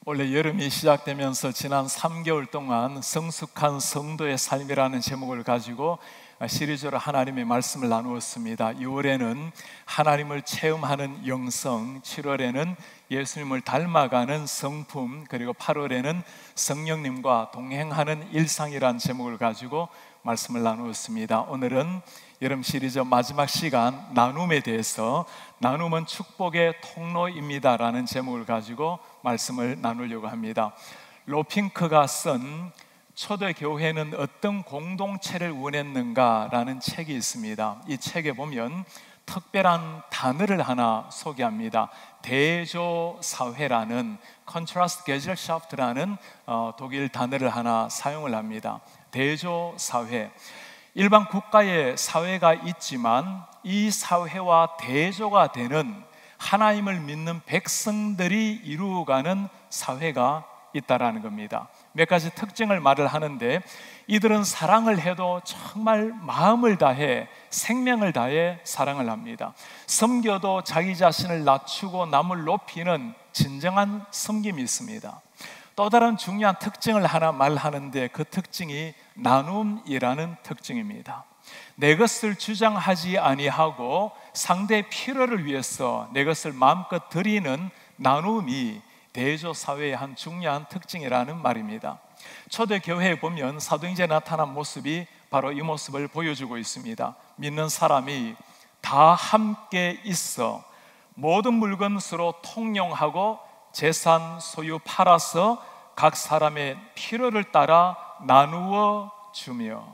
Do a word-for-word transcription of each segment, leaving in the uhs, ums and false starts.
원래 여름이 시작되면서 지난 삼 개월 동안 성숙한 성도의 삶이라는 제목을 가지고 시리즈로 하나님의 말씀을 나누었습니다. 유월에는 하나님을 체험하는 영성, 칠월에는 예수님을 닮아가는 성품, 그리고 팔월에는 성령님과 동행하는 일상이라는 제목을 가지고 말씀을 나누었습니다. 오늘은 여름 시리즈 마지막 시간 나눔에 대해서, 나눔은 축복의 통로입니다 라는 제목을 가지고 말씀을 나누려고 합니다. 로핑크가 쓴 초대교회는 어떤 공동체를 원했는가 라는 책이 있습니다. 이 책에 보면 특별한 단어를 하나 소개합니다. 대조사회라는 Contrast Gesellschaft라는 어, 독일 단어를 하나 사용을 합니다. 대조사회, 일반 국가의 사회가 있지만 이 사회와 대조가 되는 하나님을 믿는 백성들이 이루어가는 사회가 있다라는 겁니다. 몇 가지 특징을 말을 하는데, 이들은 사랑을 해도 정말 마음을 다해, 생명을 다해 사랑을 합니다. 섬겨도 자기 자신을 낮추고 남을 높이는 진정한 섬김이 있습니다. 또 다른 중요한 특징을 하나 말하는데, 그 특징이 나눔이라는 특징입니다. 내 것을 주장하지 아니하고 상대의 필요를 위해서 내 것을 마음껏 드리는 나눔이 대조사회의 한 중요한 특징이라는 말입니다. 초대교회에 보면 사도행전에 나타난 모습이 바로 이 모습을 보여주고 있습니다. 믿는 사람이 다 함께 있어 모든 물건 서로 통용하고 재산 소유 팔아서 각 사람의 필요를 따라 나누어 주며,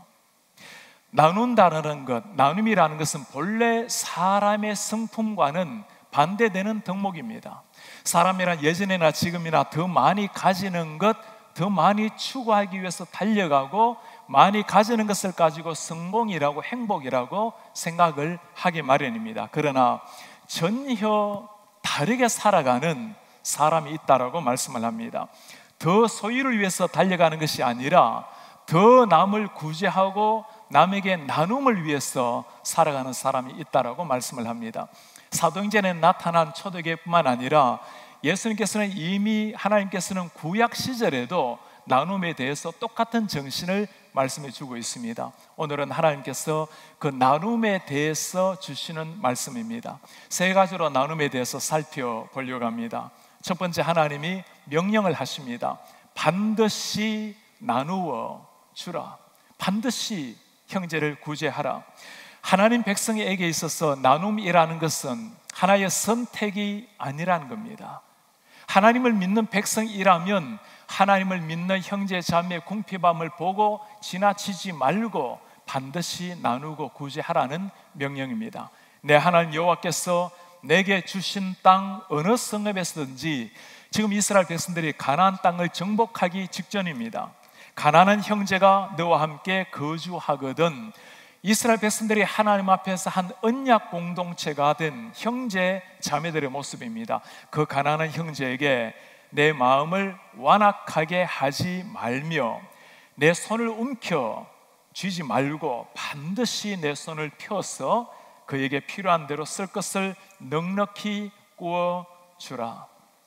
나눈다는 것, 나눔이라는 것은 본래 사람의 성품과는 반대되는 덕목입니다. 사람이란 예전이나 지금이나 더 많이 가지는 것, 더 많이 추구하기 위해서 달려가고, 많이 가지는 것을 가지고 성공이라고 행복이라고 생각을 하기 마련입니다. 그러나 전혀 다르게 살아가는 사람이 있다라고 말씀을 합니다. 더 소유를 위해서 달려가는 것이 아니라 더 남을 구제하고 남에게 나눔을 위해서 살아가는 사람이 있다라고 말씀을 합니다. 사도행전에 나타난 초대교회뿐만 아니라 예수님께서는 이미, 하나님께서는 구약 시절에도 나눔에 대해서 똑같은 정신을 말씀해 주고 있습니다. 오늘은 하나님께서 그 나눔에 대해서 주시는 말씀입니다. 세 가지로 나눔에 대해서 살펴보려고 합니다. 첫 번째, 하나님이 명령을 하십니다. 반드시 나누어 주라. 반드시 형제를 구제하라. 하나님 백성에게 있어서 나눔이라는 것은 하나의 선택이 아니라는 겁니다. 하나님을 믿는 백성이라면 하나님을 믿는 형제 자매의 궁핍함을 보고 지나치지 말고 반드시 나누고 구제하라는 명령입니다. 내 하나님 여호와께서 내게 주신 땅 어느 성읍에서든지, 지금 이스라엘 백성들이 가나안 땅을 정복하기 직전입니다. 가난한 형제가 너와 함께 거주하거든. 이스라엘 백성들이 하나님 앞에서 한 언약 공동체가 된 형제 자매들의 모습입니다. 그 가난한 형제에게 내 마음을 완악하게 하지 말며 내 손을 움켜 쥐지 말고 반드시 내 손을 펴서 그에게 필요한 대로 쓸 것을 넉넉히 구워 주라.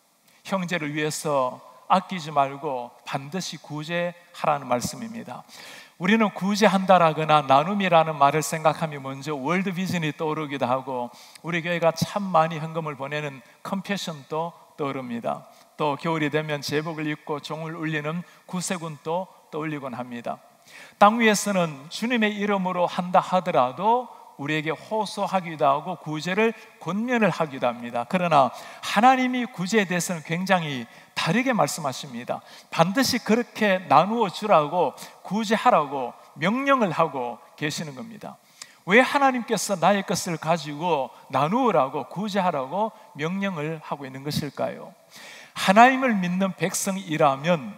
형제를 위해서 아끼지 말고 반드시 구제하라는 말씀입니다. 우리는 구제한다라거나 나눔이라는 말을 생각하면 먼저 월드 비전이 떠오르기도 하고, 우리 교회가 참 많이 헌금을 보내는 컴패션도 떠오릅니다. 또 겨울이 되면 제복을 입고 종을 울리는 구세군도 떠올리곤 합니다. 땅 위에서는 주님의 이름으로 한다 하더라도 우리에게 호소하기도 하고 구제를 권면을 하기도 합니다. 그러나 하나님이 구제에 대해서는 굉장히 다르게 말씀하십니다. 반드시 그렇게 나누어 주라고, 구제하라고 명령을 하고 계시는 겁니다. 왜 하나님께서 나의 것을 가지고 나누으라고, 구제하라고 명령을 하고 있는 것일까요? 하나님을 믿는 백성이라면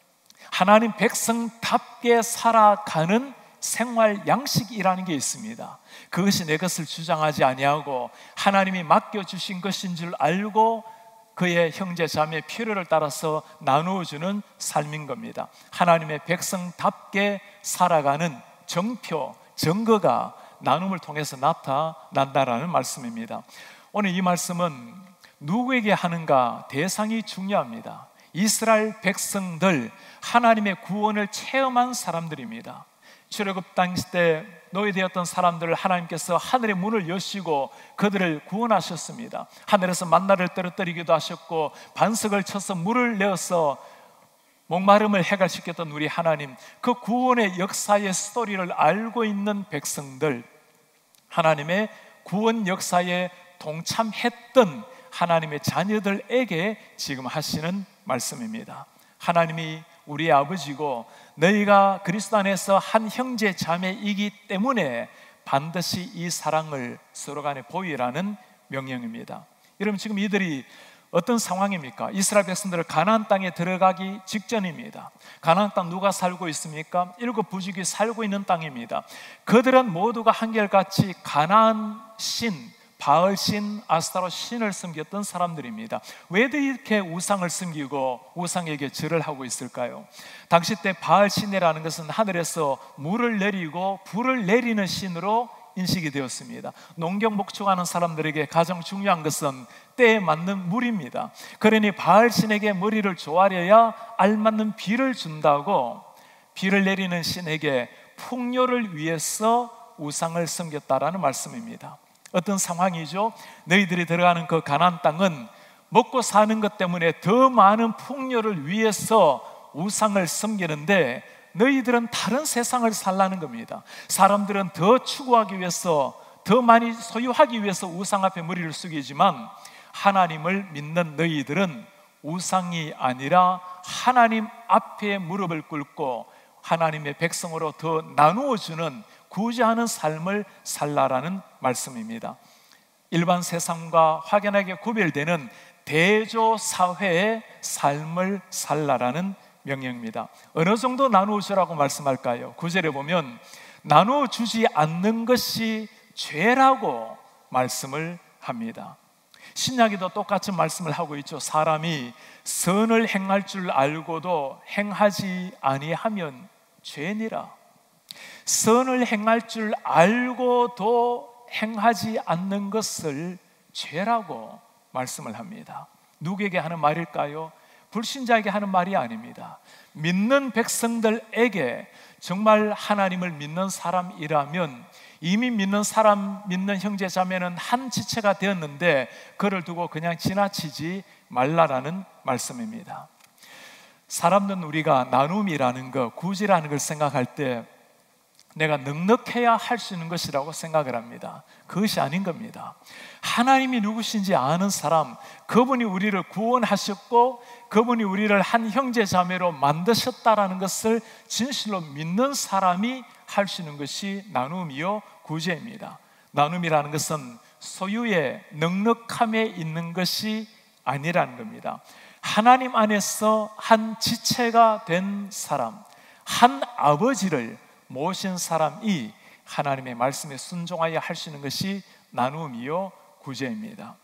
하나님 백성답게 살아가는 생활 양식이라는 게 있습니다. 그것이 내 것을 주장하지 아니하고 하나님이 맡겨주신 것인 줄 알고 그의 형제 자매의 필요를 따라서 나누어주는 삶인 겁니다. 하나님의 백성답게 살아가는 정표, 증거가 나눔을 통해서 나타난다라는 말씀입니다. 오늘 이 말씀은 누구에게 하는가 대상이 중요합니다. 이스라엘 백성들, 하나님의 구원을 체험한 사람들입니다. 출애굽 당시 때 노예되었던 사람들을 하나님께서 하늘의 문을 여시고 그들을 구원하셨습니다. 하늘에서 만나를 떨어뜨리기도 하셨고 반석을 쳐서 물을 내어서 목마름을 해결시켰던 우리 하나님, 그 구원의 역사의 스토리를 알고 있는 백성들, 하나님의 구원 역사에 동참했던 하나님의 자녀들에게 지금 하시는 말씀입니다. 하나님이 우리의 아버지고 너희가 그리스도 안에서 한 형제 자매이기 때문에 반드시 이 사랑을 서로 간에 보이라는 명령입니다. 여러분, 지금 이들이 어떤 상황입니까? 이스라엘 백성들을 가나안 땅에 들어가기 직전입니다. 가나안 땅 누가 살고 있습니까? 일곱 부족이 살고 있는 땅입니다. 그들은 모두가 한결같이 가나안 신, 바알 신, 아스타로 신을 섬겼던 사람들입니다. 왜 이렇게 우상을 섬기고 우상에게 절을 하고 있을까요? 당시 때 바알 신이라는 것은 하늘에서 물을 내리고 불을 내리는 신으로 인식이 되었습니다. 농경 목축하는 사람들에게 가장 중요한 것은 때에 맞는 물입니다. 그러니 바알 신에게 머리를 조아려야 알맞는 비를 준다고 비를 내리는 신에게 풍요를 위해서 우상을 섬겼다라는 말씀입니다. 어떤 상황이죠? 너희들이 들어가는 그 가나안 땅은 먹고 사는 것 때문에 더 많은 풍요를 위해서 우상을 섬기는데 너희들은 다른 세상을 살라는 겁니다. 사람들은 더 추구하기 위해서, 더 많이 소유하기 위해서 우상 앞에 머리를 숙이지만 하나님을 믿는 너희들은 우상이 아니라 하나님 앞에 무릎을 꿇고 하나님의 백성으로 더 나누어주는 구제하는 삶을 살라라는 말씀입니다. 일반 세상과 확연하게 구별되는 대조 사회의 삶을 살라라는 명령입니다. 어느 정도 나누어 주라고 말씀할까요? 구 절에 보면 나누어 주지 않는 것이 죄라고 말씀을 합니다. 신약에도 똑같은 말씀을 하고 있죠. 사람이 선을 행할 줄 알고도 행하지 아니하면 죄니라. 선을 행할 줄 알고도 행하지 않는 것을 죄라고 말씀을 합니다. 누구에게 하는 말일까요? 불신자에게 하는 말이 아닙니다. 믿는 백성들에게, 정말 하나님을 믿는 사람이라면, 이미 믿는 사람, 믿는 형제 자매는 한 지체가 되었는데 그를 두고 그냥 지나치지 말라라는 말씀입니다. 사람들은 우리가 나눔이라는 것, 구제라는 걸 생각할 때 내가 넉넉해야 할 수 있는 것이라고 생각을 합니다. 그것이 아닌 겁니다. 하나님이 누구신지 아는 사람, 그분이 우리를 구원하셨고 그분이 우리를 한 형제 자매로 만드셨다라는 것을 진실로 믿는 사람이 할 수 있는 것이 나눔이요 구제입니다. 나눔이라는 것은 소유의 넉넉함에 있는 것이 아니라는 겁니다. 하나님 안에서 한 지체가 된 사람, 한 아버지를 모신 사람이 하나님의 말씀에 순종하여 할 수 있는 것이 나눔이요 구제입니다.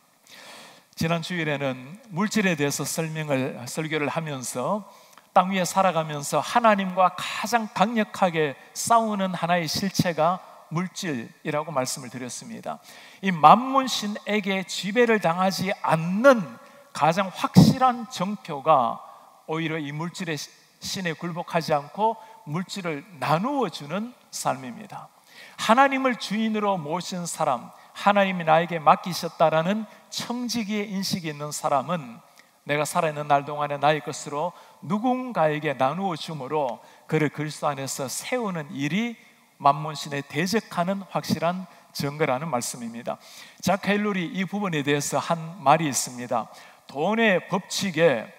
지난 주일에는 물질에 대해서 설명을 설교를 하면서 땅 위에 살아가면서 하나님과 가장 강력하게 싸우는 하나의 실체가 물질이라고 말씀을 드렸습니다. 이 만문신에게 지배를 당하지 않는 가장 확실한 정표가 오히려 이 물질의 신에 굴복하지 않고 물질을 나누어 주는 삶입니다. 하나님을 주인으로 모신 사람, 하나님이 나에게 맡기셨다라는 청지기의 인식이 있는 사람은 내가 살아있는 날 동안에 나의 것으로 누군가에게 나누어 주므로 그를 그리스도 안에서 세우는 일이 만몬신에 대적하는 확실한 증거라는 말씀입니다. 자크 헬룰이 이 부분에 대해서 한 말이 있습니다. 돈의 법칙에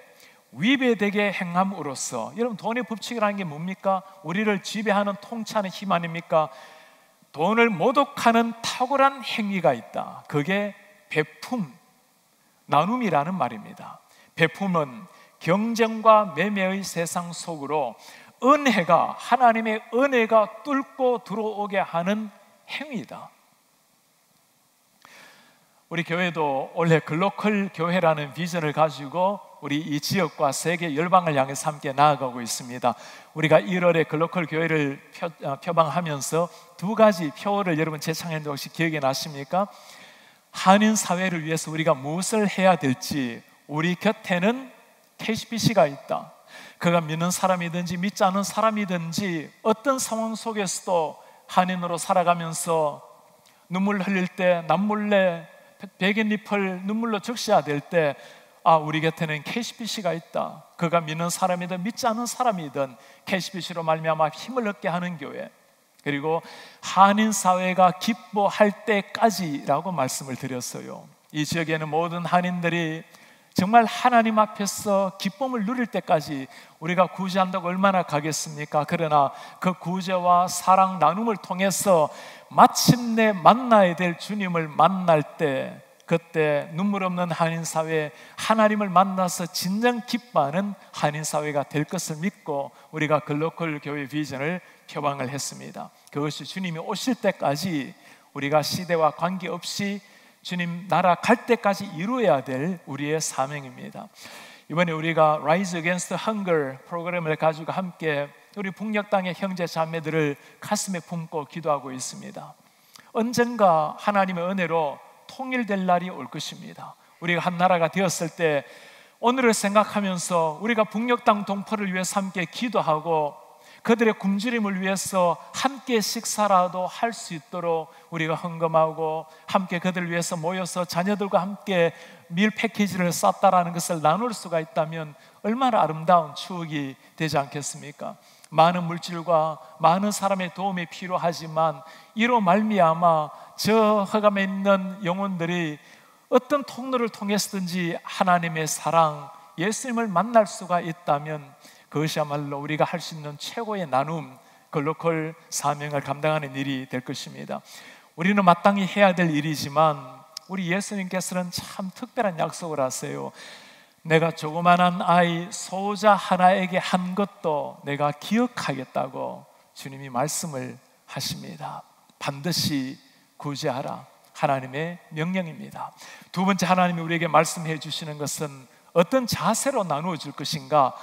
위배되게 행함으로써, 여러분 돈의 법칙이라는 게 뭡니까? 우리를 지배하는 통치하는 힘 아닙니까? 돈을 모독하는 탁월한 행위가 있다. 그게 베품, 나눔이라는 말입니다. 베품은 경쟁과 매매의 세상 속으로 은혜가, 하나님의 은혜가 뚫고 들어오게 하는 행위다. 우리 교회도 원래 글로컬 교회라는 비전을 가지고 우리 이 지역과 세계 열방을 향해서 함께 나아가고 있습니다. 우리가 일월에 글로컬 교회를 표, 표방하면서 두 가지 표어를 여러분 제창했는데 혹시 기억이 나십니까? 한인 사회를 위해서 우리가 무엇을 해야 될지, 우리 곁에는 케이씨비씨가 있다. 그가 믿는 사람이든지 믿지 않는 사람이든지 어떤 상황 속에서도 한인으로 살아가면서 눈물 흘릴 때 남몰래 베갯잎을 눈물로 적셔야 될 때, 아, 우리 곁에는 케이씨비씨가 있다. 그가 믿는 사람이든 믿지 않는 사람이든 케이씨비씨로 말미암아 힘을 얻게 하는 교회, 그리고 한인 사회가 기뻐할 때까지라고 말씀을 드렸어요. 이 지역에는 모든 한인들이 정말 하나님 앞에서 기쁨을 누릴 때까지 우리가 구제한다고 얼마나 가겠습니까? 그러나 그 구제와 사랑 나눔을 통해서 마침내 만나야 될 주님을 만날 때, 그때 눈물 없는 한인 사회, 하나님을 만나서 진정 기뻐하는 한인 사회가 될 것을 믿고 우리가 글로컬 교회 비전을 표방을 했습니다. 그것이 주님이 오실 때까지 우리가 시대와 관계없이 주님 나라 갈 때까지 이루어야 될 우리의 사명입니다. 이번에 우리가 Rise Against Hunger 프로그램을 가지고 함께 우리 북녘 땅의 형제 자매들을 가슴에 품고 기도하고 있습니다. 언젠가 하나님의 은혜로 통일될 날이 올 것입니다. 우리가 한 나라가 되었을 때 오늘을 생각하면서 우리가 북녘 땅 동포를 위해서 함께 기도하고 그들의 굶주림을 위해서 함께 식사라도 할 수 있도록 우리가 헌금하고 함께 그들을 위해서 모여서 자녀들과 함께 밀 패키지를 쌌다라는 것을 나눌 수가 있다면 얼마나 아름다운 추억이 되지 않겠습니까? 많은 물질과 많은 사람의 도움이 필요하지만 이로 말미암아 저 흑암에 있는 영혼들이 어떤 통로를 통해서든지 하나님의 사랑, 예수님을 만날 수가 있다면 그것이야말로 우리가 할 수 있는 최고의 나눔, 글로컬 사명을 감당하는 일이 될 것입니다. 우리는 마땅히 해야 될 일이지만 우리 예수님께서는 참 특별한 약속을 하세요. 내가 조그만한 아이 소자 하나에게 한 것도 내가 기억하겠다고 주님이 말씀을 하십니다. 반드시 구제하라, 하나님의 명령입니다. 두 번째, 하나님이 우리에게 말씀해 주시는 것은 어떤 자세로 나누어 줄 것인가?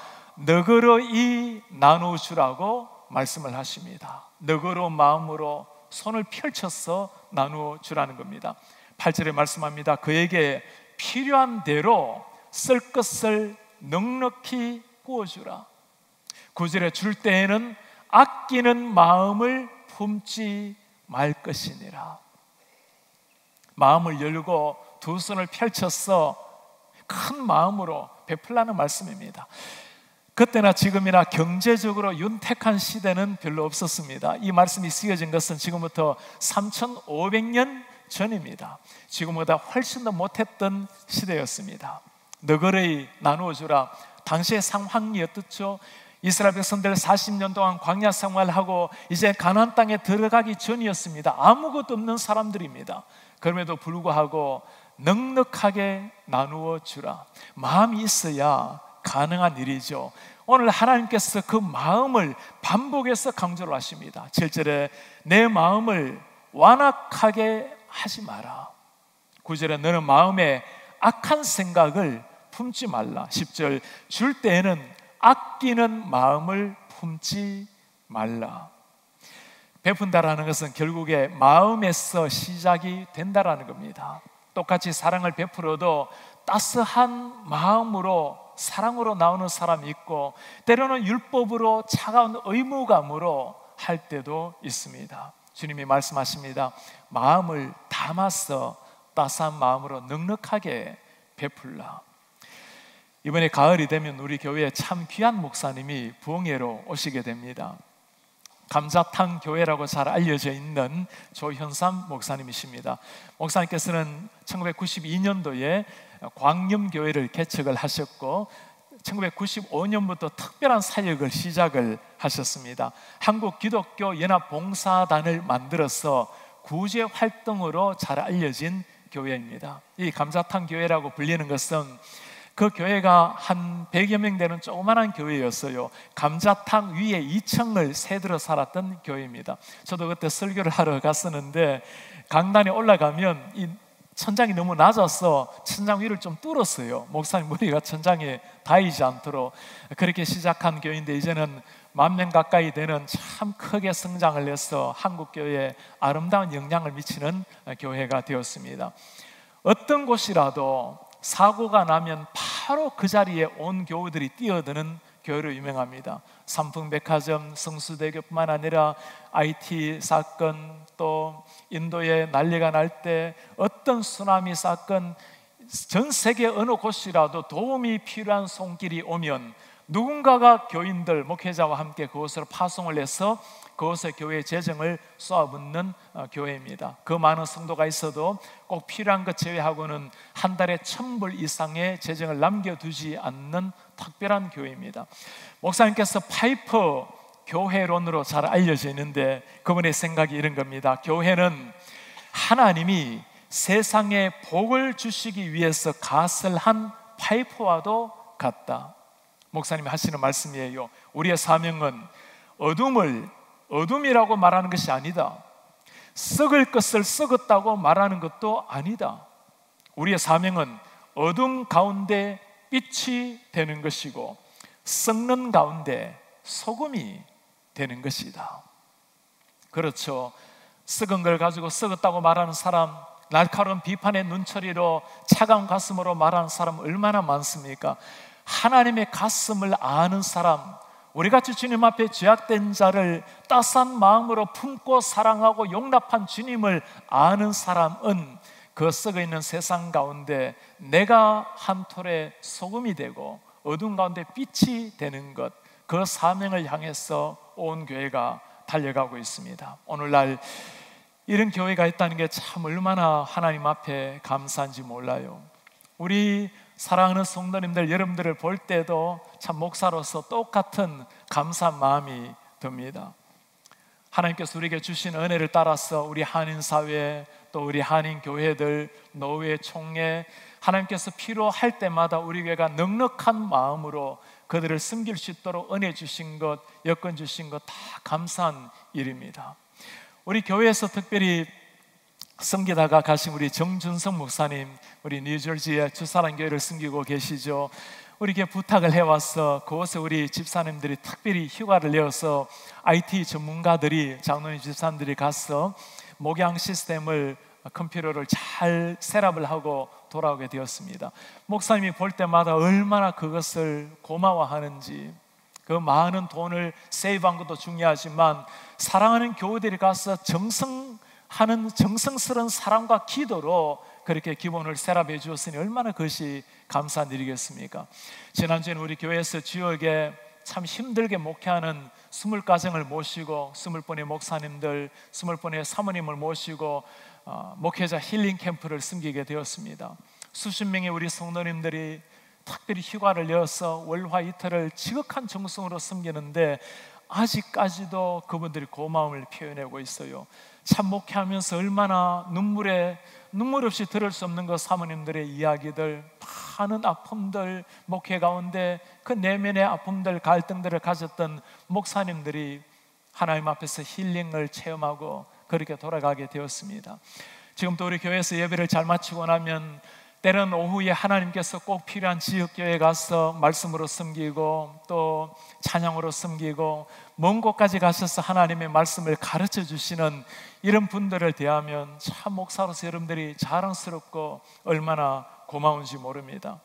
너그러이 나누어 주라고 말씀을 하십니다. 너그러운 마음으로 손을 펼쳐서 나누어 주라는 겁니다. 팔 절에 말씀합니다. 그에게 필요한 대로 쓸 것을 넉넉히 부어주라. 구 절에 줄 때에는 아끼는 마음을 품지 말 것이니라. 마음을 열고 두 손을 펼쳐서 큰 마음으로 베풀라는 말씀입니다. 그때나 지금이나 경제적으로 윤택한 시대는 별로 없었습니다. 이 말씀이 쓰여진 것은 지금부터 삼천오백 년 전입니다. 지금보다 훨씬 더 못했던 시대였습니다. 너그러이 나누어 주라. 당시의 상황이 어떻죠? 이스라엘 백성들 사십 년 동안 광야 생활하고 이제 가나안 땅에 들어가기 전이었습니다. 아무것도 없는 사람들입니다. 그럼에도 불구하고 넉넉하게 나누어 주라. 마음이 있어야 가능한 일이죠. 오늘 하나님께서 그 마음을 반복해서 강조를 하십니다. 칠 절에 내 마음을 완악하게 하지 마라. 구 절에 너는 마음에 악한 생각을 품지 말라. 십 절 줄 때에는 아끼는 마음을 품지 말라. 베푼다라는 것은 결국에 마음에서 시작이 된다라는 겁니다. 똑같이 사랑을 베풀어도 따스한 마음으로, 사랑으로 나오는 사람이 있고 때로는 율법으로 차가운 의무감으로 할 때도 있습니다. 주님이 말씀하십니다. 마음을 담아서 따스한 마음으로 넉넉하게 베풀라. 이번에 가을이 되면 우리 교회에 참 귀한 목사님이 부흥회로 오시게 됩니다. 감자탕 교회라고 잘 알려져 있는 조현삼 목사님이십니다. 목사님께서는 천구백구십이 년도에 광염교회를 개척을 하셨고 천구백구십오 년부터 특별한 사역을 시작을 하셨습니다. 한국 기독교 연합 봉사단을 만들어서 구제 활동으로 잘 알려진 교회입니다. 이 감자탕 교회라고 불리는 것은 그 교회가 한 백여 명 되는 조그만한 교회였어요. 감자탕 위에 이 층을 새들어 살았던 교회입니다. 저도 그때 설교를 하러 갔었는데 강단에 올라가면 이 천장이 너무 낮아서 천장 위를 좀 뚫었어요. 목사님 머리가 천장에 닿이지 않도록. 그렇게 시작한 교회인데 이제는 만 명 가까이 되는 참 크게 성장을 해서 한국교회에 아름다운 영향을 미치는 교회가 되었습니다. 어떤 곳이라도 사고가 나면 바로 그 자리에 온 교우들이 뛰어드는 교회로 유명합니다. 삼풍백화점, 성수대교뿐만 아니라 아이티 사건, 또 인도에 난리가 날 때 어떤 쓰나미 사건, 전 세계 어느 곳이라도 도움이 필요한 손길이 오면 누군가가 교인들, 목회자와 함께 그곳으로 파송을 해서 그곳에 교회 재정을 쏘아붓는 교회입니다. 그 많은 성도가 있어도 꼭 필요한 것 제외하고는 한 달에 천 불 이상의 재정을 남겨두지 않는 특별한 교회입니다. 목사님께서 파이프 교회론으로 잘 알려져 있는데 그분의 생각이 이런 겁니다. 교회는 하나님이 세상에 복을 주시기 위해서 갓을 한 파이프와도 같다. 목사님이 하시는 말씀이에요. 우리의 사명은 어둠을 어둠이라고 말하는 것이 아니다. 썩을 것을 썩었다고 말하는 것도 아니다. 우리의 사명은 어둠 가운데 빛이 되는 것이고 썩는 가운데 소금이 되는 것이다. 그렇죠. 썩은 걸 가지고 썩었다고 말하는 사람, 날카로운 비판의 눈초리로 차가운 가슴으로 말하는 사람 얼마나 많습니까? 하나님의 가슴을 아는 사람, 우리같이 주님 앞에 죄악된 자를 따스한 마음으로 품고 사랑하고 용납한 주님을 아는 사람은 그 썩어있는 세상 가운데 내가 한 톨의 소금이 되고 어둠 가운데 빛이 되는 것, 그 사명을 향해서 온 교회가 달려가고 있습니다. 오늘날 이런 교회가 있다는 게 참 얼마나 하나님 앞에 감사한지 몰라요. 우리 사랑하는 성도님들, 여러분들을 볼 때도 참 목사로서 똑같은 감사한 마음이 듭니다. 하나님께서 우리에게 주신 은혜를 따라서 우리 한인사회, 또 우리 한인교회들, 노회, 총회, 하나님께서 필요할 때마다 우리 교회가 넉넉한 마음으로 그들을 섬길 수 있도록 은혜 주신 것, 여건 주신 것 다 감사한 일입니다. 우리 교회에서 특별히 섬기다가 가신 우리 정준성 목사님, 우리 뉴저지의 주사랑교회를 섬기고 계시죠. 우리에게 부탁을 해와서 그곳에 우리 집사님들이 특별히 휴가를 내어서 아이티 전문가들이, 장로님 집사님들이 가서 목양 시스템을 컴퓨터를 잘 셋업을 하고 돌아오게 되었습니다. 목사님이 볼 때마다 얼마나 그것을 고마워하는지, 그 많은 돈을 세이브한 것도 중요하지만 사랑하는 교우들이 가서 정성하는 정성스러운 사랑과 기도로 그렇게 기본을 셋업해 주었으니 얼마나 그것이 감사한 일이겠습니까? 지난주에는 우리 교회에서 지역에 참 힘들게 목회하는 스물 가정을 모시고 스물 분의 목사님들, 스물 분의 사모님을 모시고 어, 목회자 힐링 캠프를 섬기게 되었습니다. 수십 명의 우리 성도님들이 특별히 휴가를 내어서 월화 이틀을 지극한 정성으로 섬기는데 아직까지도 그분들이 고마움을 표현하고 있어요. 참 목회하면서 얼마나 눈물에 눈물 없이 들을 수 없는 그 사모님들의 이야기들, 많은 아픔들, 목회 가운데 그 내면의 아픔들, 갈등들을 가졌던 목사님들이 하나님 앞에서 힐링을 체험하고 그렇게 돌아가게 되었습니다. 지금도 우리 교회에서 예배를 잘 마치고 나면 때는 오후에 하나님께서 꼭 필요한 지역교회에 가서 말씀으로 섬기고 또 찬양으로 섬기고 먼 곳까지 가셔서 하나님의 말씀을 가르쳐 주시는 이런 분들을 대하면 참 목사로서 여러분들이 자랑스럽고 얼마나 고마운지 모릅니다.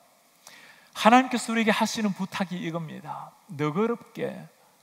하나님께서 우리에게 하시는 부탁이 이겁니다. 너그럽게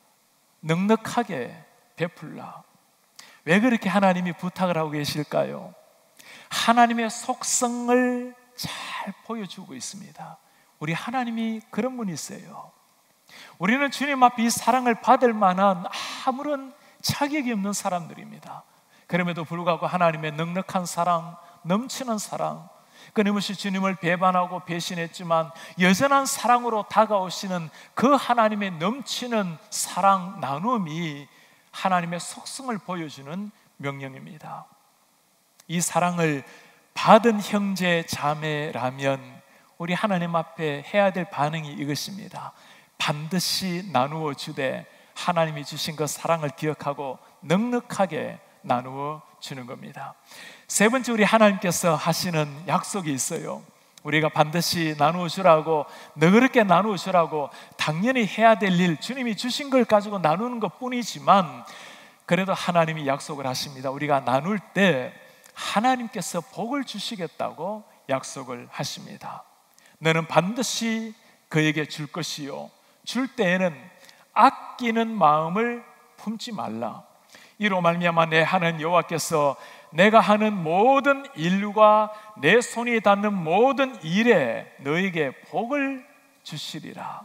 넉넉하게 베풀라. 왜 그렇게 하나님이 부탁을 하고 계실까요? 하나님의 속성을 잘 보여주고 있습니다. 우리 하나님이 그런 분이세요. 우리는 주님 앞에 이 사랑을 받을 만한 아무런 자격이 없는 사람들입니다. 그럼에도 불구하고 하나님의 넉넉한 사랑, 넘치는 사랑, 끊임없이 주님을 배반하고 배신했지만 여전한 사랑으로 다가오시는 그 하나님의 넘치는 사랑 나눔이 하나님의 속성을 보여주는 명령입니다. 이 사랑을 받은 형제 자매라면 우리 하나님 앞에 해야 될 반응이 이것입니다. 반드시 나누어 주되 하나님이 주신 그 사랑을 기억하고 넉넉하게 나누어 주는 겁니다. 세 번째, 우리 하나님께서 하시는 약속이 있어요. 우리가 반드시 나누어 주라고, 너그럽게 나누어 주라고 당연히 해야 될 일, 주님이 주신 걸 가지고 나누는 것 뿐이지만 그래도 하나님이 약속을 하십니다. 우리가 나눌 때 하나님께서 복을 주시겠다고 약속을 하십니다. 너는 반드시 그에게 줄 것이요 줄 때에는 아끼는 마음을 품지 말라. 이로 말미암아 내 하나님 여호와께서 내가 하는 모든 일과 내 손이 닿는 모든 일에 너에게 복을 주시리라.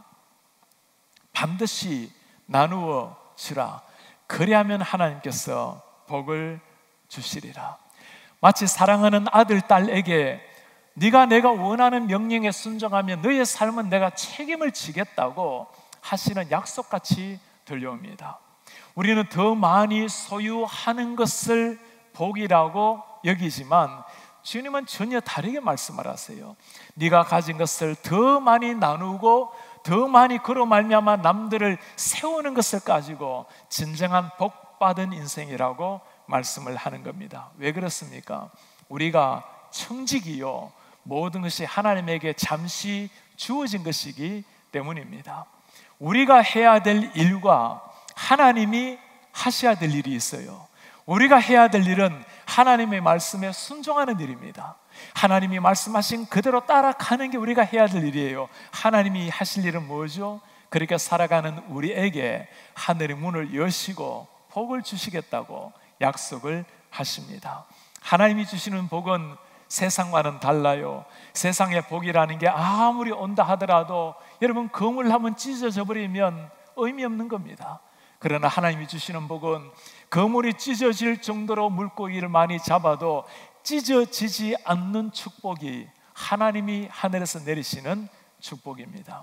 반드시 나누어 주라. 그리하면 하나님께서 복을 주시리라. 마치 사랑하는 아들, 딸에게 네가 내가 원하는 명령에 순종하면 너의 삶은 내가 책임을 지겠다고 하시는 약속같이 들려옵니다. 우리는 더 많이 소유하는 것을 복이라고 여기지만 주님은 전혀 다르게 말씀하세요. 네가 가진 것을 더 많이 나누고 더 많이 그로 말미암아 남들을 세우는 것을 가지고 진정한 복받은 인생이라고 말씀을 하는 겁니다. 왜 그렇습니까? 우리가 청직이요 모든 것이 하나님에게 잠시 주어진 것이기 때문입니다. 우리가 해야 될 일과 하나님이 하셔야 될 일이 있어요. 우리가 해야 될 일은 하나님의 말씀에 순종하는 일입니다. 하나님이 말씀하신 그대로 따라가는 게 우리가 해야 될 일이에요. 하나님이 하실 일은 뭐죠? 그렇게 살아가는 우리에게 하늘의 문을 여시고 복을 주시겠다고 약속을 하십니다. 하나님이 주시는 복은 세상과는 달라요. 세상의 복이라는 게 아무리 온다 하더라도 여러분 그물 한번 찢어져 버리면 의미 없는 겁니다. 그러나 하나님이 주시는 복은 그물이 찢어질 정도로 물고기를 많이 잡아도 찢어지지 않는 축복이 하나님이 하늘에서 내리시는 축복입니다.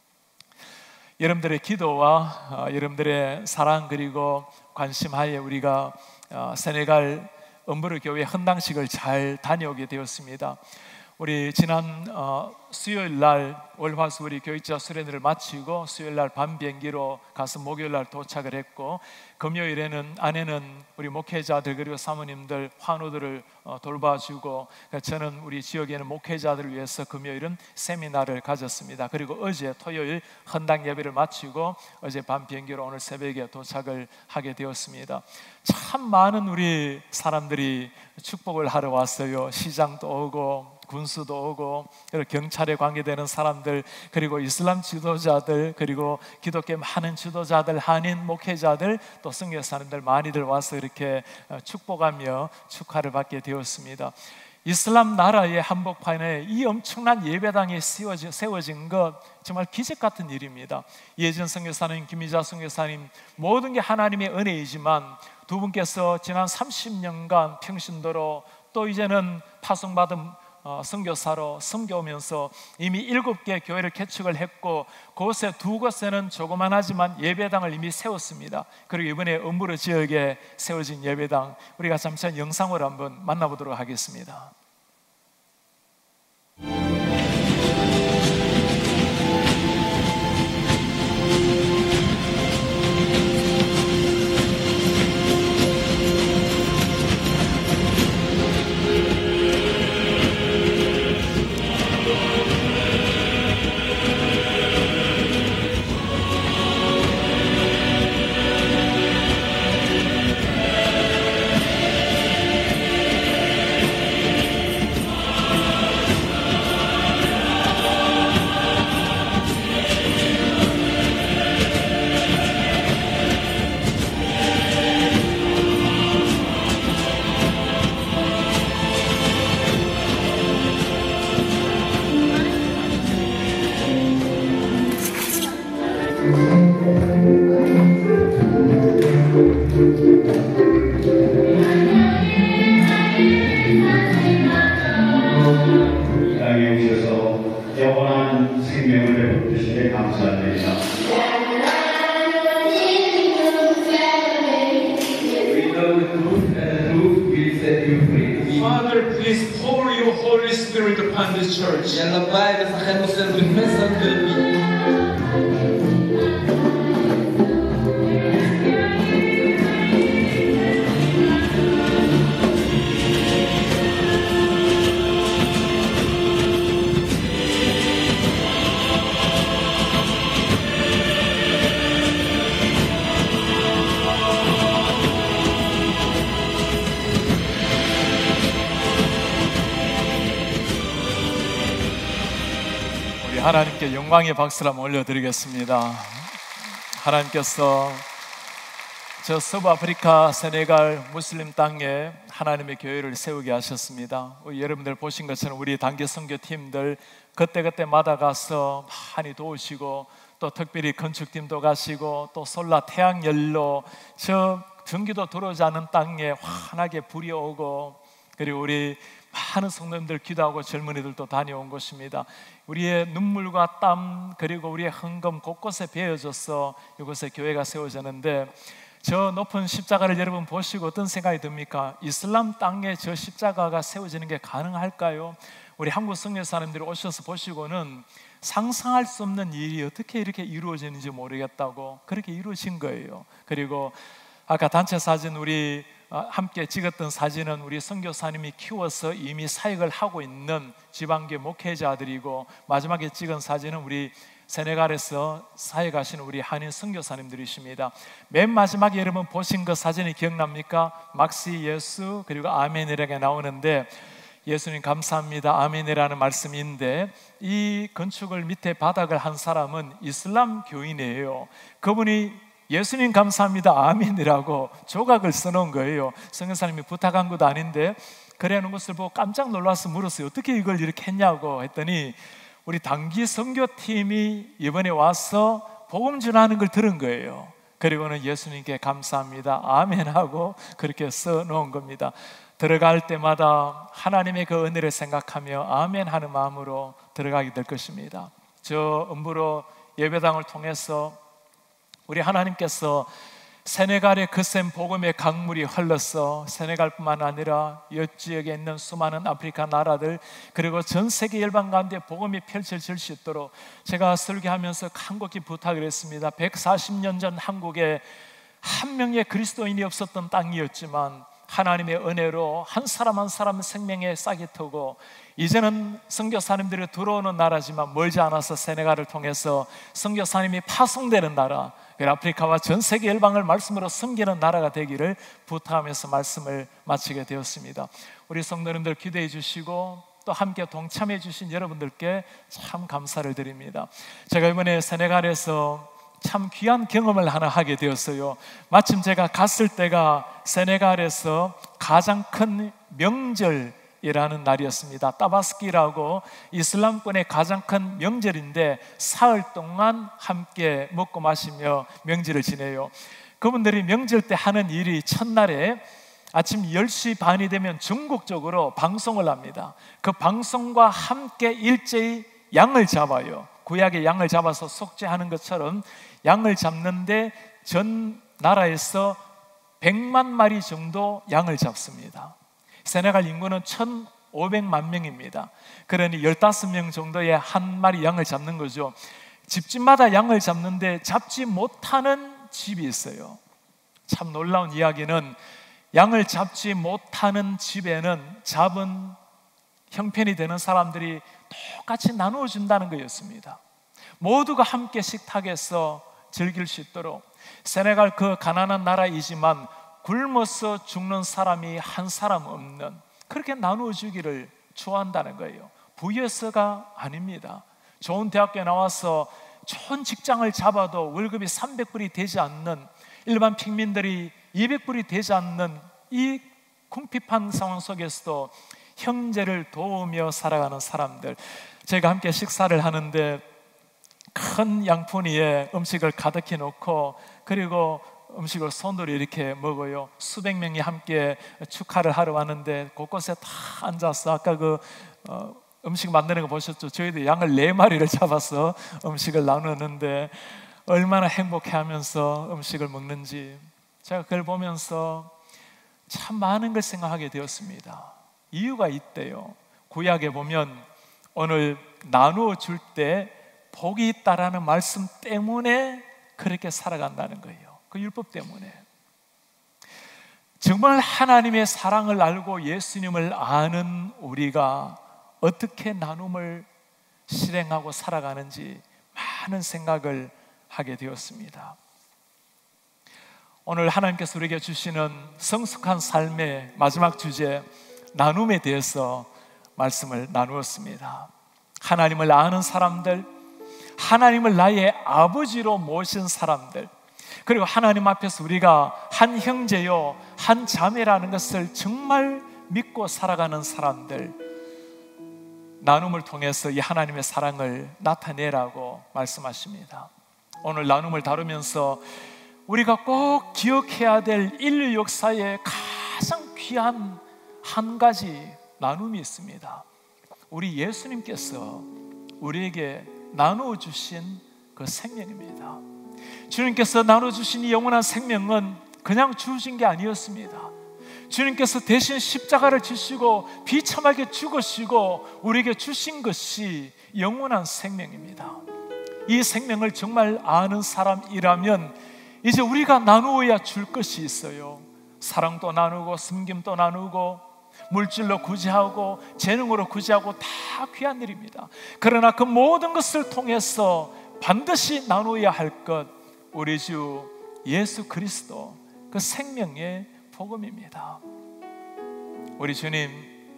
여러분들의 기도와 어, 여러분들의 사랑 그리고 관심하에 우리가 어, 세네갈 음부르 교회 헌당식을 잘 다녀오게 되었습니다. 우리 지난 어, 수요일 날 월화수 우리 교육자 수련회를 마치고 수요일 날 밤 비행기로 가서 목요일 날 도착을 했고 금요일에는 아내는 우리 목회자들 그리고 사모님들 환우들을 어, 돌봐주고 저는 우리 지역에는 목회자들을 위해서 금요일은 세미나를 가졌습니다. 그리고 어제 토요일 헌당 예배를 마치고 어제 밤 비행기로 오늘 새벽에 도착을 하게 되었습니다. 참 많은 우리 사람들이 축복을 하러 왔어요. 시장도 오고 군수도 오고 경찰에 관계되는 사람들 그리고 이슬람 지도자들 그리고 기독교 많은 지도자들 한인 목회자들 또 선교사님들 많이들 와서 이렇게 축복하며 축하를 받게 되었습니다. 이슬람 나라의 한복판에 이 엄청난 예배당이 세워진, 세워진 것 정말 기적 같은 일입니다. 예전 선교사님, 김희자 선교사님 모든 게 하나님의 은혜이지만 두 분께서 지난 삼십 년간 평신도로 또 이제는 파송받은 어, 선교사로 섬겨오면서 이미 일곱 개 교회를 개척을 했고 그곳에 두 곳에는 조그만하지만 예배당을 이미 세웠습니다. 그리고 이번에 음부르 지역에 세워진 예배당 우리가 잠시 영상으로 한번 만나보도록 하겠습니다. 하나님께 영광의 박수를 한번 올려드리겠습니다. 하나님께서 저 서부아프리카 세네갈 무슬림 땅에 하나님의 교회를 세우게 하셨습니다. 여러분들 보신 것처럼 우리 단기 선교팀들 그때그때마다 가서 많이 도우시고, 또 특별히 건축팀도 가시고, 또 솔라 태양열로 저 전기도 들어오지 않는 땅에 환하게 불이 오고, 그리고 우리 많은 성도님들 기도하고 젊은이들도 다녀온 곳입니다. 우리의 눈물과 땀 그리고 우리의 헌금 곳곳에 베어져서 이곳에 교회가 세워졌는데, 저 높은 십자가를 여러분 보시고 어떤 생각이 듭니까? 이슬람 땅에 저 십자가가 세워지는 게 가능할까요? 우리 한국 선교사님들이 오셔서 보시고는 상상할 수 없는 일이 어떻게 이렇게 이루어지는지 모르겠다고 그렇게 이루어진 거예요. 그리고 아까 단체 사진 우리 함께 찍었던 사진은 우리 선교사님이 키워서 이미 사역을 하고 있는 지방교회 목회자들이고, 마지막에 찍은 사진은 우리 세네갈에서 사역하시는 우리 한인 선교사님들이십니다. 맨 마지막에 여러분 보신 그 사진이 기억납니까? 막시 예수 그리고 아멘이라게 나오는데, 예수님 감사합니다 아멘이라는 말씀인데, 이 건축을 밑에 바닥을 한 사람은 이슬람 교인이에요. 그분이 예수님 감사합니다 아멘이라고 조각을 써놓은 거예요. 성경사님이 부탁한 것도 아닌데 그래 놓은 것을 보고 깜짝 놀라서 물었어요. 어떻게 이걸 이렇게 했냐고 했더니, 우리 단기 선교팀이 이번에 와서 복음 전하는 걸 들은 거예요. 그리고는 예수님께 감사합니다 아멘하고 그렇게 써놓은 겁니다. 들어갈 때마다 하나님의 그 은혜를 생각하며 아멘 하는 마음으로 들어가게 될 것입니다. 저 음부로 예배당을 통해서 우리 하나님께서 세네갈의 거센 복음의 강물이 흘러서 세네갈뿐만 아니라 옆 지역에 있는 수많은 아프리카 나라들 그리고 전 세계 열방 가운데 복음이 펼쳐질 수 있도록, 제가 설교하면서 간곡히 부탁을 했습니다. 백사십 년 전 한국에 한 명의 그리스도인이 없었던 땅이었지만 하나님의 은혜로 한 사람 한 사람 생명에 싹이 트고, 이제는 선교사님들이 들어오는 나라지만 멀지 않아서 세네갈을 통해서 선교사님이 파송되는 나라, 아프리카와 전 세계 열방을 말씀으로 섬기는 나라가 되기를 부탁하면서 말씀을 마치게 되었습니다. 우리 성도님들 기도해 주시고 또 함께 동참해 주신 여러분들께 참 감사를 드립니다. 제가 이번에 세네갈에서 참 귀한 경험을 하나 하게 되었어요. 마침 제가 갔을 때가 세네갈에서 가장 큰 명절이라는 날이었습니다. 따바스키라고 이슬람권의 가장 큰 명절인데 사흘 동안 함께 먹고 마시며 명절을 지내요. 그분들이 명절 때 하는 일이 첫날에 아침 열 시 반이 되면 전국적으로 방송을 합니다. 그 방송과 함께 일제히 양을 잡아요. 구약의 양을 잡아서 속죄하는 것처럼 양을 잡는데 전 나라에서 백만 마리 정도 양을 잡습니다. 세네갈 인구는 천오백만 명입니다. 그러니 열다섯 명 정도의 한 마리 양을 잡는 거죠. 집집마다 양을 잡는데 잡지 못하는 집이 있어요. 참 놀라운 이야기는, 양을 잡지 못하는 집에는 잡은 형편이 되는 사람들이 똑같이 나누어 준다는 거였습니다. 모두가 함께 식탁에서 즐길 수 있도록. 세네갈 그 가난한 나라이지만 굶어서 죽는 사람이 한 사람 없는, 그렇게 나누어 주기를 좋아한다는 거예요. 부유해서가 아닙니다. 좋은 대학교에 나와서 좋은 직장을 잡아도 월급이 삼백 불이 되지 않는, 일반 평민들이 이백 불이 되지 않는 이 궁핍한 상황 속에서도 형제를 도우며 살아가는 사람들. 제가 함께 식사를 하는데 큰 양푼위에 음식을 가득히 놓고, 그리고 음식을 손으로 이렇게 먹어요. 수백 명이 함께 축하를 하러 왔는데 곳곳에 다 앉아서, 아까 그 어, 음식 만드는 거 보셨죠? 저희도 양을 네 마리를 잡아서 음식을 나누는데 얼마나 행복해하면서 음식을 먹는지, 제가 그걸 보면서 참 많은 걸 생각하게 되었습니다. 이유가 있대요. 구약에 보면 오늘 나누어 줄 때 복이 있다라는 말씀 때문에 그렇게 살아간다는 거예요. 그 율법 때문에. 정말 하나님의 사랑을 알고 예수님을 아는 우리가 어떻게 나눔을 실행하고 살아가는지 많은 생각을 하게 되었습니다. 오늘 하나님께서 우리에게 주시는 성숙한 삶의 마지막 주제, 나눔에 대해서 말씀을 나누었습니다. 하나님을 아는 사람들, 하나님을 나의 아버지로 모신 사람들, 그리고 하나님 앞에서 우리가 한 형제요 한 자매라는 것을 정말 믿고 살아가는 사람들, 나눔을 통해서 이 하나님의 사랑을 나타내라고 말씀하십니다. 오늘 나눔을 다루면서 우리가 꼭 기억해야 될 인류 역사의 가장 귀한 한 가지 나눔이 있습니다. 우리 예수님께서 우리에게 나누어 주신 그 생명입니다. 주님께서 나누어 주신 이 영원한 생명은 그냥 주신 게 아니었습니다. 주님께서 대신 십자가를 지시고 비참하게 죽으시고 우리에게 주신 것이 영원한 생명입니다. 이 생명을 정말 아는 사람이라면 이제 우리가 나누어야 줄 것이 있어요. 사랑도 나누고 섬김도 나누고 물질로 구제하고 재능으로 구제하고 다 귀한 일입니다. 그러나 그 모든 것을 통해서 반드시 나누어야 할 것, 우리 주 예수 그리스도 그 생명의 복음입니다. 우리 주님,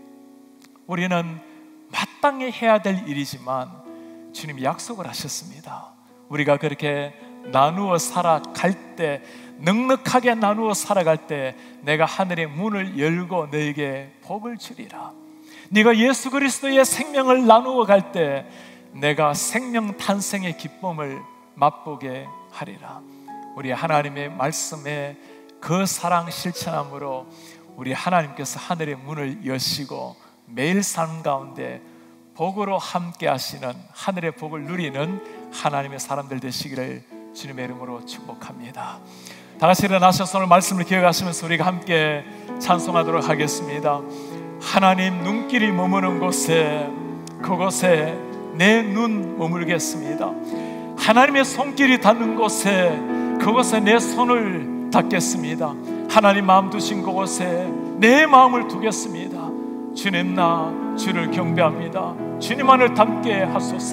우리는 마땅히 해야 될 일이지만 주님이 약속을 하셨습니다. 우리가 그렇게 나누어 살아갈 때, 넉넉하게 나누어 살아갈 때 내가 하늘의 문을 열고 너에게 복을 주리라. 네가 예수 그리스도의 생명을 나누어 갈 때 내가 생명 탄생의 기쁨을 맛보게 하리라. 우리 하나님의 말씀에 그 사랑 실천함으로 우리 하나님께서 하늘의 문을 여시고 매일 삶 가운데 복으로 함께 하시는, 하늘의 복을 누리는 하나님의 사람들 되시기를 주님의 이름으로 축복합니다. 다 같이 일어나셔서 오늘 말씀을 기억하시면서 우리가 함께 찬송하도록 하겠습니다. 하나님 눈길이 머무는 곳에, 그곳에 내 눈 머물겠습니다. 하나님의 손길이 닿는 곳에, 그곳에 내 손을 닿겠습니다. 하나님 마음 두신 그곳에 내 마음을 두겠습니다. 주님, 나 주를 경배합니다. 주님만을 닮게 하소서.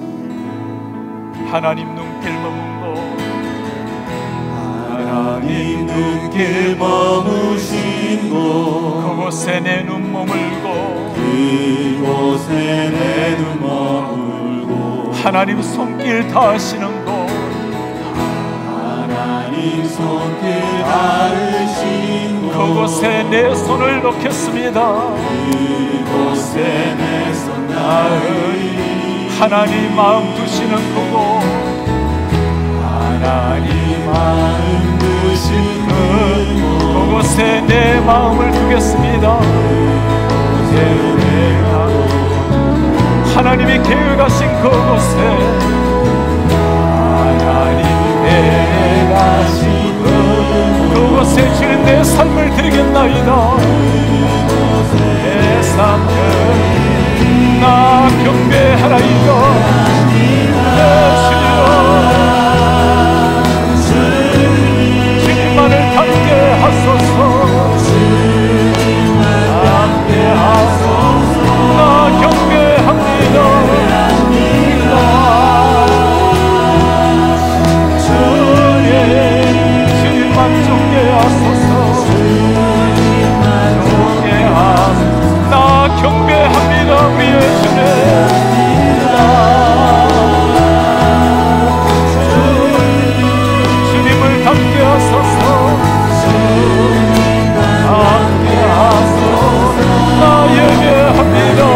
하나님 눈길 머문 곳, 하나님 눈길 머무신 곳, 그곳에 내 눈 머물고, 그곳에 내 눈 머물고, 하나님 손길 닿으시는 곳, 하나님 손길 닿으신 곳, 그곳에 내 손을 놓겠습니다. 그곳에 내 손 닿으리. 하나님 마음 두시는 그곳, 하나님 마음 두신 그곳, 그곳에 내 마음을 두겠습니다. 하나님이 계획하신 그곳에, 하나님 계획하신 그곳, 그곳에 주님 내 삶을 드리겠나이다. 내 삶을 나 경배하라이다. 주님만을 닮게 하소서. 닮게 하소서. 나 경배합니다. 주님, 주님만 좋게 하소서. 좋게 하소서. 나 경배합니다. 우리의 주님. 주님을 닮게 하소서. 닮게 하소서. 나 예배합니다.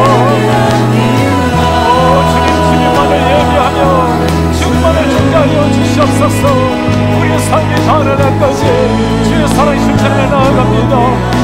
오 주님, 주님만을 예배하며 주님만을 존귀하여 주시옵소서. 우리의 삶이 닿는 날까지 주의 사랑이 실천해 나아갑니다.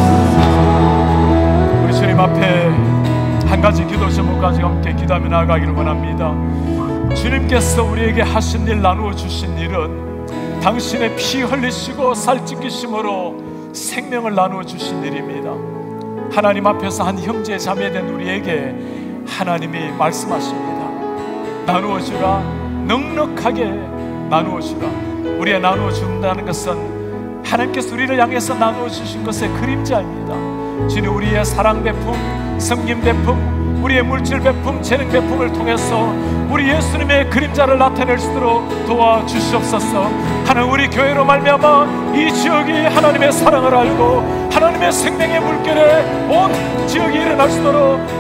우리 주님 앞에 한 가지 기도 제목까지 함께 기도하며 나아가기를 원합니다. 주님께서 우리에게 하신 일, 나누어 주신 일은 당신의 피 흘리시고 살 찢기심으로 생명을 나누어 주신 일입니다. 하나님 앞에서 한 형제 자매된 우리에게 하나님이 말씀하십니다. 나누어 주라. 넉넉하게 나누어 주라. 우리가 나누어 준다는 것은 하나님께서 우리를 향해서 나누어 주신 것의 그림자입니다. 주님, 우리의 사랑 베품, 섬김 베품, 우리의 물질 베품, 재능 베품을 통해서 우리 예수님의 그림자를 나타낼 수 있도록 도와주시옵소서. 하나님, 우리 교회로 말미암아 이 지역이 하나님의 사랑을 알고 하나님의 생명의 물결에 온 지역이 일어날 수 있도록 주님 우리를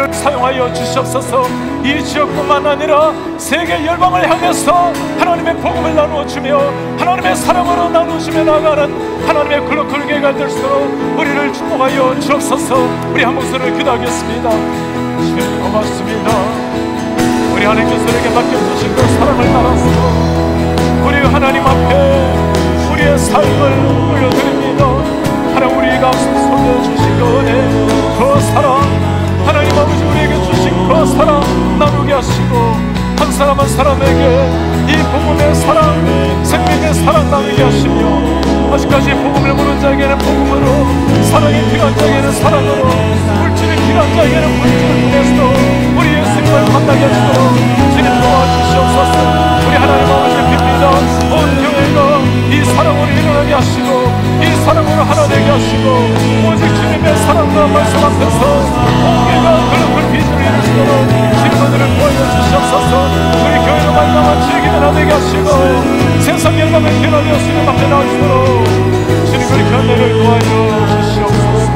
교회를 사용하여 주시옵소서. 이 지역뿐만 아니라 세계 열방을 향해서 하나님의 복음을 나누어주며 하나님의 사랑으로 나누어주며 나가는 하나님의 글로컬 교회가 될 수 있도록 우리를 축복하여 주옵소서. 우리 한 목소리를 기도하겠습니다. 주님 고맙습니다. 우리 하나님께서 우리에게 맡겨주신 그 사랑을 따라서 우리 하나님 앞에 우리의 삶을 올려드립니다. 하나님 우리 가운데 쏟아주신 그 은혜, 그 사랑, 하나님 아버지 우리에게 주신 그 사랑 나누게 하시고 한 사람 한 사람에게 이 복음의 사랑, 생명의 사랑 나누게 하시며 아직까지 복음을 모르는 자에게는 복음으로, 사랑이 필요한 자에게는 사랑으로, 물질이 필요한 자에게는 물질을 통해서 우리 예수님을 만나게 하시도록 주님 도와주시옵소서. 우리 하나님 아버지 빕니다. 온 교회가 이 사랑으로 일어나게 하시고 이 사랑으로 하나 되게 하시고 오직 주님의 사랑과 말씀 앞에서 온 교회가 글로컬 비전을 이루시도록 주님들을 보여주시옵소서. 우리 교회로 말미암아 즐기는 하나 되게 하시고 세상 열방을 변화되어 주님 앞에 나오시도록 주님 우리 견례를 도와줘 주시옵소서.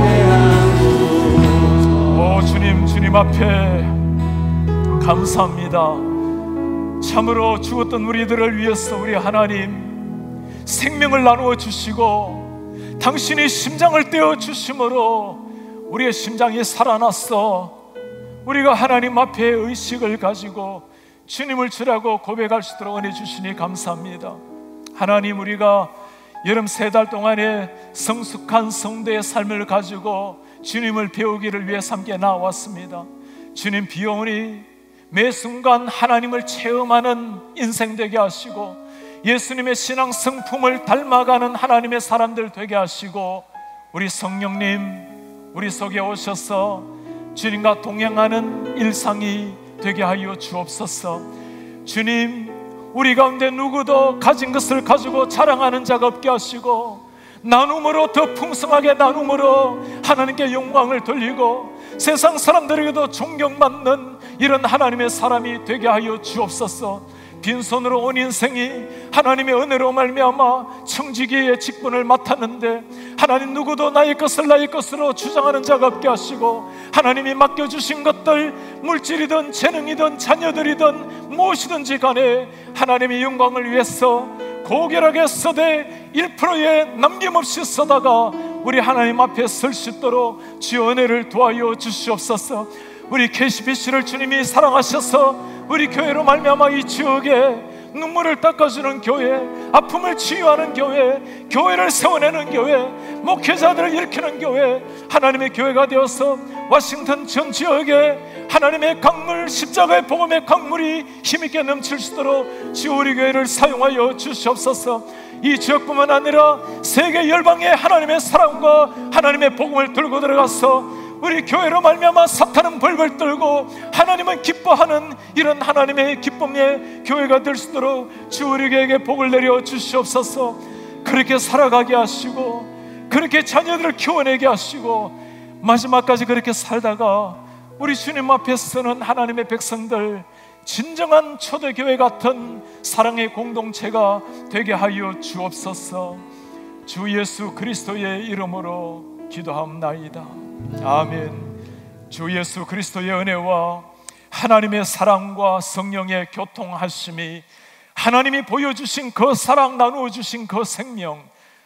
오 주님, 주님 앞에 감사합니다. 참으로 죽었던 우리들을 위해서 우리 하나님 생명을 나누어 주시고 당신이 심장을 떼어 주심으로 우리의 심장이 살아났어. 우리가 하나님 앞에 의식을 가지고 주님을 주라고 고백할 수 있도록 은혜 주시니 감사합니다. 하나님, 우리가 여름 세 달 동안에 성숙한 성도의 삶을 가지고 주님을 배우기를 위해 함께 나왔습니다. 주님 비오니 매 순간 하나님을 체험하는 인생 되게 하시고 예수님의 신앙 성품을 닮아가는 하나님의 사람들 되게 하시고 우리 성령님 우리 속에 오셔서 주님과 동행하는 일상이 되게 하여 주옵소서. 주님, 우리 가운데 누구도 가진 것을 가지고 자랑하는 자가 없게 하시고 나눔으로 더 풍성하게 나눔으로 하나님께 영광을 돌리고 세상 사람들에게도 존경받는 이런 하나님의 사람이 되게 하여 주옵소서. 빈손으로 온 인생이 하나님의 은혜로 말미암아 청지기의 직분을 맡았는데 하나님 누구도 나의 것을 나의 것으로 주장하는 자가 없게 하시고 하나님이 맡겨주신 것들 물질이든 재능이든 자녀들이든 무엇이든지 간에 하나님의 영광을 위해서 고결하게 써대 일 퍼센트에 남김없이 써다가 우리 하나님 앞에 설 수 있도록 주의 은혜를 도와여 주시옵소서. 우리 케이씨비씨를 주님이 사랑하셔서 우리 교회로 말미암아 이 지역에 눈물을 닦아주는 교회, 아픔을 치유하는 교회, 교회를 세워내는 교회, 목회자들을 일으키는 교회, 하나님의 교회가 되어서 워싱턴 전 지역에 하나님의 강물, 십자가의 복음의 강물이 힘있게 넘칠 수 있도록 주 우리 교회를 사용하여 주시옵소서. 이 지역뿐만 아니라 세계 열방의 하나님의 사랑과 하나님의 복음을 들고 들어가서 우리 교회로 말미암아 사탄은 벌벌 떨고 하나님은 기뻐하는 이런 하나님의 기쁨의 교회가 될 수 있도록 주 우리에게 복을 내려 주시옵소서. 그렇게 살아가게 하시고 그렇게 자녀들을 키워내게 하시고 마지막까지 그렇게 살다가 우리 주님 앞에 서는 하나님의 백성들 진정한 초대교회 같은 사랑의 공동체가 되게 하여 주옵소서. 주 예수 그리스도의 이름으로 기도합나이다. 아멘. 주 예수 그리스도의 은혜와 하나님의 사랑과 성령의 교통하심이 하나님이 보여주신 그 사랑, 나누어 주신 그 생명,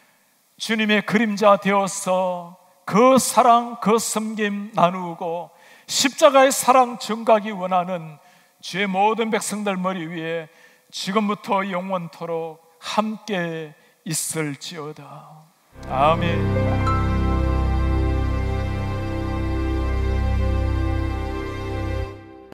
주님의 그림자 되어서 그 사랑, 그 섬김 나누고 십자가의 사랑 증가하기 원하는 주의 모든 백성들 머리 위에 지금부터 영원토록 함께 있을지어다. 아멘.